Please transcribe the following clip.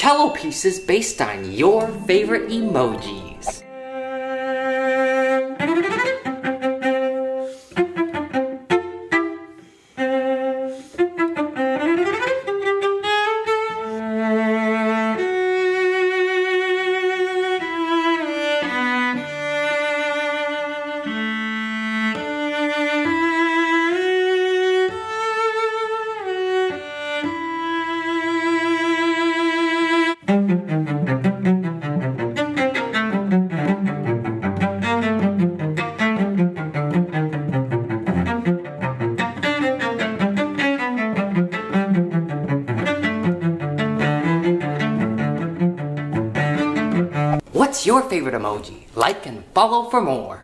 cello pieces based on your favorite emojis. What's your favorite emoji? Like and follow for more.